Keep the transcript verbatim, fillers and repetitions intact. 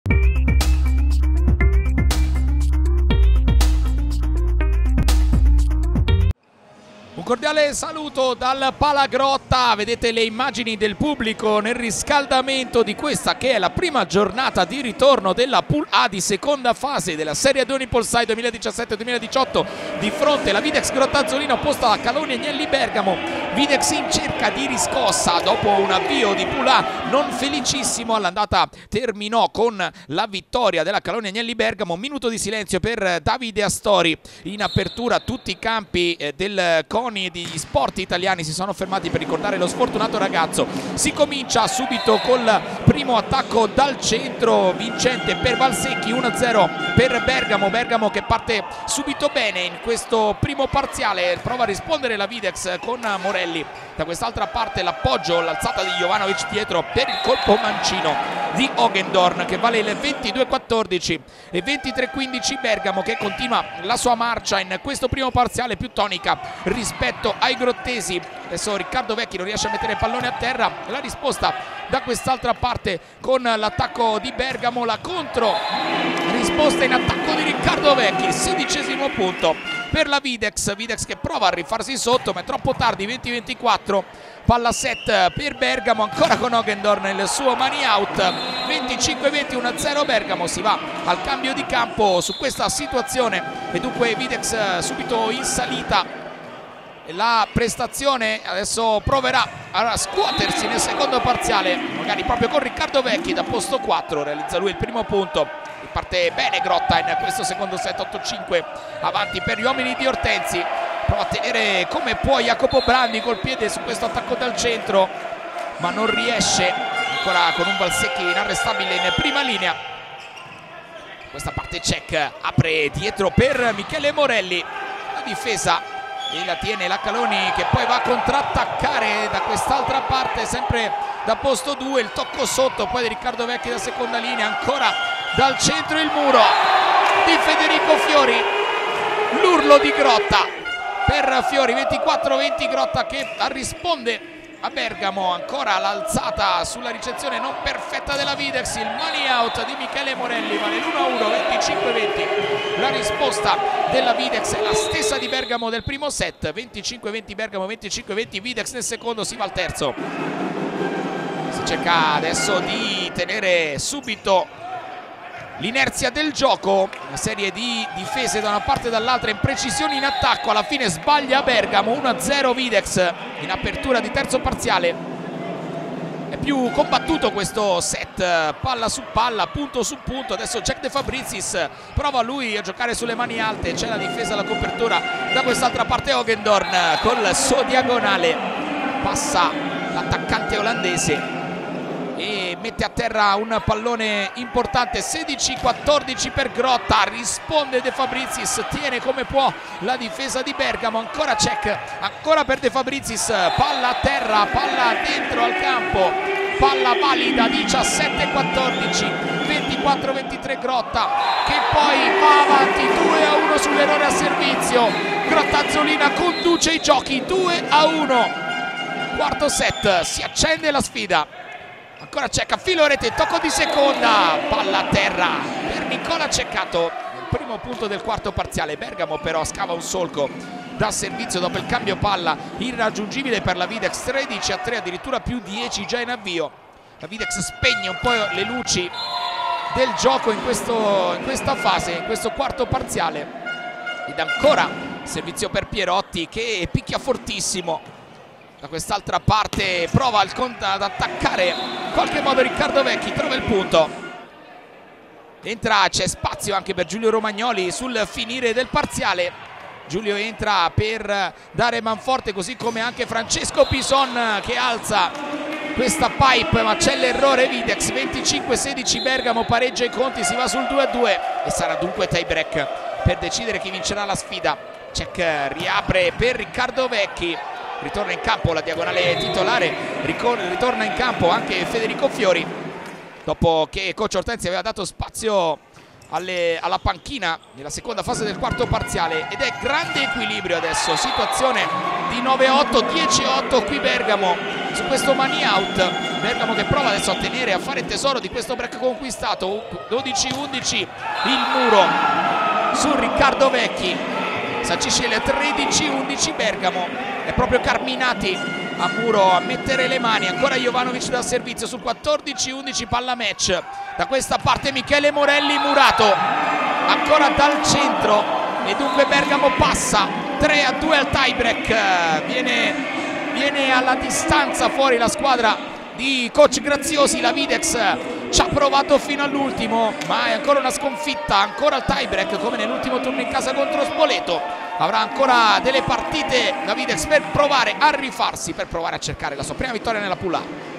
Un cordiale saluto dal Palagrotta, vedete le immagini del pubblico nel riscaldamento di questa che è la prima giornata di ritorno della Pool A di seconda fase della Serie A Unipolsai duemiladiciassette duemiladiciotto di fronte alla Videx Grottazzolina opposta alla Calonia Agnelli Bergamo. Videx in cerca di riscossa dopo un avvio di Pool A non felicissimo, all'andata terminò con la vittoria della Calonia Agnelli Bergamo. Minuto di silenzio per Davide Astori. In apertura tutti i campi del CONI e degli sport italiani si sono fermati per ricordare lo sfortunato ragazzo. Si comincia subito col primo attacco dal centro vincente per Valsecchi, uno a zero per Bergamo. Bergamo che parte subito bene in questo primo parziale, prova a rispondere la Videx con Morelli. Da quest'altra parte l'appoggio, l'alzata di Jovanovic dietro per il colpo mancino di Hogendorn che vale il ventidue a quattordici e ventitré a quindici. Bergamo che continua la sua marcia in questo primo parziale più tonica rispetto ai grottesi. Adesso Riccardo Vecchi non riesce a mettere il pallone a terra, la risposta da quest'altra parte con l'attacco di Bergamo, la contro risposta in attacco di Riccardo Vecchi, sedicesimo punto per la Videx. Videx che prova a rifarsi sotto ma è troppo tardi, venti a ventiquattro, palla set per Bergamo ancora con Hogendorn il suo money out, venticinque a venti, uno a zero. Bergamo si va al cambio di campo su questa situazione e dunque Videx subito in salita. La prestazione adesso proverà a scuotersi nel secondo parziale, magari proprio con Riccardo Vecchi da posto quattro, realizza lui il primo punto. Parte bene Grotta in questo secondo set, otto a cinque avanti per gli uomini di Ortenzi. Prova a tenere come può Jacopo Brandi col piede su questo attacco dal centro ma non riesce, ancora con un Valsecchi inarrestabile in prima linea. Questa parte check apre dietro per Michele Morelli, la difesa e la tiene la Caloni che poi va a contrattaccare da quest'altra parte sempre da posto due. Il tocco sotto poi di Riccardo Vecchi da seconda linea, ancora dal centro il muro di Federico Fiori, l'urlo di Grotta per Fiori, ventiquattro a venti. Grotta che risponde a Bergamo, ancora l'alzata sulla ricezione non perfetta della Videx, il money out di Michele Morelli vale l'uno a uno, venticinque a venti. La risposta della Videx è la stessa di Bergamo del primo set, venticinque a venti Bergamo, venticinque a venti Videx nel secondo. Si va al terzo, si cerca adesso di tenere subito l'inerzia del gioco, una serie di difese da una parte e dall'altra, imprecisioni in attacco, alla fine sbaglia Bergamo, uno a zero Videx in apertura di terzo parziale. È più combattuto questo set, palla su palla, punto su punto. Adesso Jack De Fabrizis prova lui a giocare sulle mani alte, c'è la difesa, la copertura da quest'altra parte. Hogendorn col suo diagonale passa l'attaccante olandese e mette a terra un pallone importante. Sedici a quattordici per Grotta, risponde De Fabrizis, tiene come può la difesa di Bergamo, ancora check, ancora per De Fabrizis, palla a terra, palla dentro al campo, palla valida, diciassette a quattordici, ventiquattro a ventitré Grotta che poi va avanti due a uno sull'errore a servizio. Grottazzolina conduce i giochi due a uno, quarto set, si accende la sfida. Ancora Cecca, filo rete, tocco di seconda, palla a terra per Nicola Ceccato, il primo punto del quarto parziale. Bergamo però scava un solco da servizio dopo il cambio palla irraggiungibile per la Videx, tredici a tre, addirittura più dieci già in avvio. La Videx spegne un po' le luci del gioco in, questo, in questa fase, in questo quarto parziale. Ed ancora servizio per Pierotti che picchia fortissimo. Da quest'altra parte prova il ad attaccare in qualche modo Riccardo Vecchi, trova il punto. Entra, c'è spazio anche per Giulio Romagnoli sul finire del parziale. Giulio entra per dare manforte, così come anche Francesco Pison che alza questa pipe, ma c'è l'errore Videx. Venticinque a sedici Bergamo pareggia i conti, si va sul due a due e sarà dunque tie break per decidere chi vincerà la sfida. Check riapre per Riccardo Vecchi, ritorna in campo la diagonale titolare, ritorna in campo anche Federico Fiori dopo che coach Ortenzi aveva dato spazio alle, alla panchina nella seconda fase del quarto parziale. Ed è grande equilibrio adesso, situazione di nove a otto, dieci a otto qui Bergamo su questo money out. Bergamo che prova adesso a tenere, a fare tesoro di questo break conquistato. dodici undici il muro su Riccardo Vecchi, sancisce il tredici undici Bergamo. È proprio Carminati a muro a mettere le mani, ancora Jovanovic dal servizio sul quattordici undici palla match. Da questa parte Michele Morelli, Murato ancora dal centro e dunque Bergamo passa tre a due al tie break. Viene, viene alla distanza fuori la squadra di coach Graziosi. La Videx ci ha provato fino all'ultimo, ma è ancora una sconfitta, ancora il tie break come nell'ultimo turno in casa contro Spoleto. Avrà ancora delle partite la Videx per provare a rifarsi, per provare a cercare la sua prima vittoria nella Pool A.